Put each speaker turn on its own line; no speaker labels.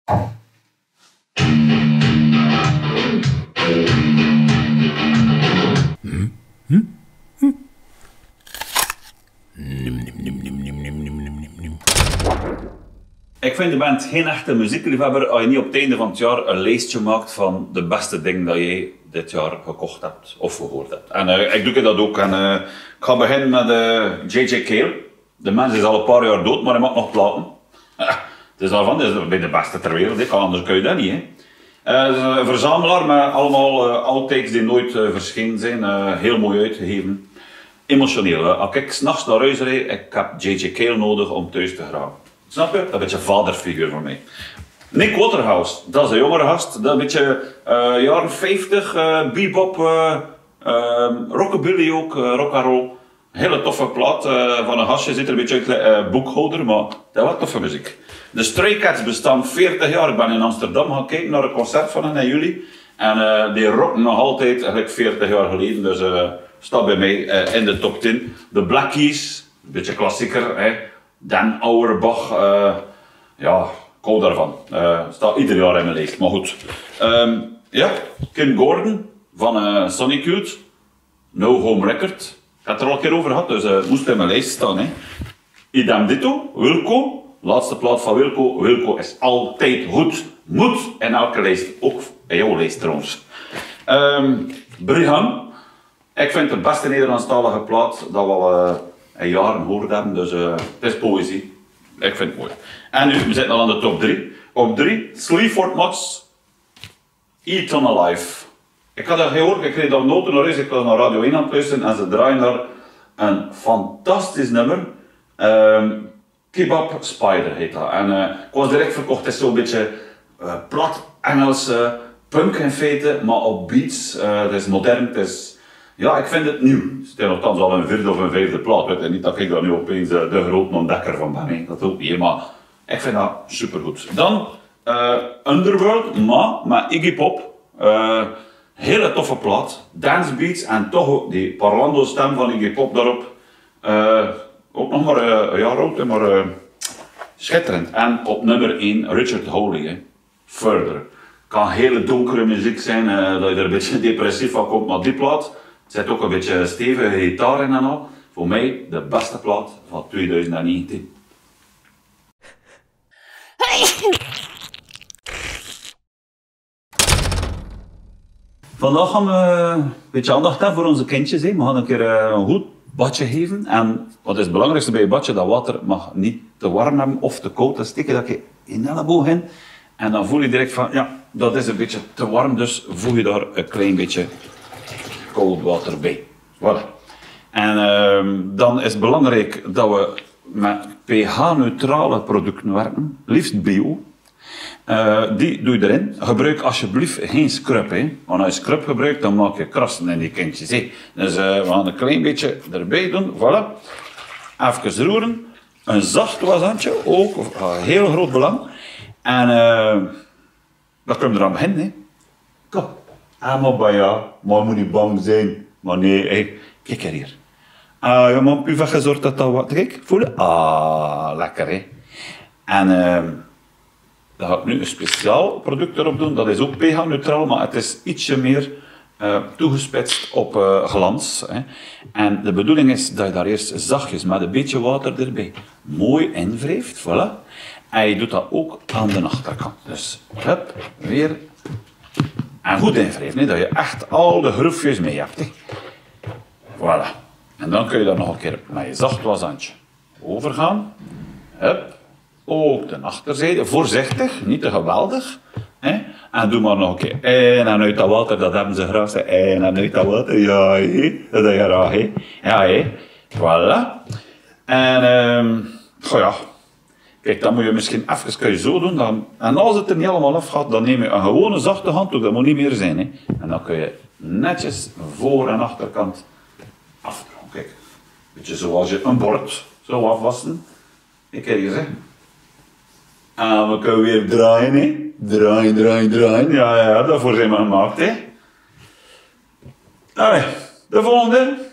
Ik vind je bent geen echte muziekliefhebber als je niet op het einde van het jaar een lijstje maakt van de beste dingen dat jij dit jaar gekocht hebt of gehoord hebt. En ik doe dat ook. En ik ga beginnen met J.J. Cale. De mens is al een paar jaar dood, maar hij maakt nog platen. Het is daarvan, dat is bij de beste ter wereld, anders kun je dat niet. Het is een verzamelaar met allemaal outtakes die nooit verschenen zijn. Heel mooi uitgegeven. Emotioneel. Als ik 's nachts naar huis rijd, ik heb J.J. Cale nodig om thuis te graven. Snap je? Dat is een beetje een vaderfiguur voor mij. Nick Waterhouse, dat is een jongere gast. Dat is een beetje jaren 50, bebop, rockabilly ook, rock'n'roll. Hele toffe plaat van een gastje, ziet er een beetje uit boekhouder, maar dat is wel toffe muziek. De Stray Cats bestaan 40 jaar. Ik ben in Amsterdam gaan kijken naar een concert van hen in juli. En die rocken nog altijd, eigenlijk 40 jaar geleden. Dus staat bij mij in de top 10. De Black Keys, een beetje klassieker. Dan Auerbach, ja, ik hou daarvan. Staat ieder jaar in mijn lijst, maar goed. Ja, Kim Gordon van Sonic Youth. No Home Record. Ik heb het er al een keer over gehad, dus het moest in mijn lijst staan. Idem ditto, Wilco. Laatste plaat van Wilco. Wilco is altijd goed. Moet in elke lijst. Ook in jouw lijst trouwens. Briham. Ik vind het de beste Nederlandstalige plaat dat we al een jaren gehoord hebben. Dus het is poëzie. Ik vind het mooi. En nu, we zitten al aan de top 3. Op 3, Sleaford Mods. Eaten Alive. Ik had dat gehoord, ik kreeg dat noten naar huis, ik was naar Radio 1 aan het luisteren en ze draaien daar een fantastisch nummer. Kebab Spider heet dat. En ik was direct verkocht, het is zo'n beetje plat Engels punk in feite, maar op beats. Het is modern, het is... Ja, ik vind het nieuw. Het is nogthans al een vierde of een vijfde plaat. Weet je, niet dat ik daar nu opeens de grote ontdekker van ben. Dat ook niet, maar ik vind dat supergoed. Dan Underworld, maar met Iggy Pop. Hele toffe plaat. Dance beats en toch die parlando stem van Iggy Pop daarop. Ook nog maar een jaar oud, maar schitterend. En op nummer 1 Richard Hawley. Further. Kan hele donkere muziek zijn, dat je er een beetje depressief van komt, maar die plaat zit ook een beetje stevige gitaar in en al. Voor mij de beste plaat van 2019. Vandaag gaan we een beetje aandacht hebben voor onze kindjes. We gaan een keer een goed badje geven. En wat is het belangrijkste bij je badje? Dat water mag niet te warm hebben of te koud. Dan steek je dat je in elleboog in. En dan voel je direct van, ja, dat is een beetje te warm. Dus voeg je daar een klein beetje koud water bij. Voilà. En dan is het belangrijk dat we met pH-neutrale producten werken. Liefst bio. Die doe je erin. Gebruik alsjeblieft geen scrub. Want als je scrub gebruikt, dan maak je krassen in die kindjes. Dus we gaan een klein beetje erbij doen. Voilà. Even roeren. Een zacht washandje, ook heel groot belang. En dan kunnen we eraan beginnen. Kom. Maar bij jou, maar moet niet bang zijn. Maar nee, kijk hier. Je man heeft even gezorgd dat dat wat... Kijk, voelen? Lekker hè. En dan ga ik nu een speciaal product erop doen. Dat is ook pH-neutraal, maar het is ietsje meer toegespitst op glans. Hè. En de bedoeling is dat je daar eerst zachtjes met een beetje water erbij mooi invrijft. Voilà. En je doet dat ook aan de achterkant. Dus, hup, weer. En goed invrijven, dat je echt al de groefjes mee hebt. Hè. Voilà. En dan kun je daar nog een keer met je zacht washandje overgaan. Hup. Ook de achterzijde, voorzichtig, niet te geweldig. Hè? En doe maar nog een keer in en uit dat water, dat hebben ze graag. In en uit dat water, ja, hé. Dat heb je graag, hè. Ja, hé. Voilà. En, goh ja. Kijk, dan moet je misschien even kun je zo doen. Dan, en als het er niet allemaal afgaat, dan neem je een gewone zachte handdoek, dat moet niet meer zijn. Hè? En dan kun je netjes voor- en achterkant afdrogen. Kijk, beetje zoals je een bord zou afwassen. Kijk hier, hè. En we kunnen weer draaien, hè. Draaien, draaien, draaien. Ja, daarvoor zijn we gemaakt, hè. Allee, de volgende.